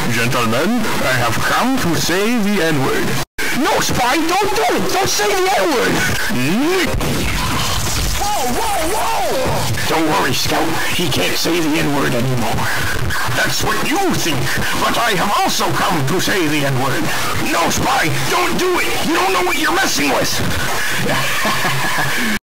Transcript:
Gentlemen, I have come to say the N-word. No, Spy, don't do it! Don't say the N-word! Whoa! Don't worry, Scout. He can't say the N-word anymore. That's what you think, but I have also come to say the N-word. No, Spy, don't do it! You don't know what you're messing with!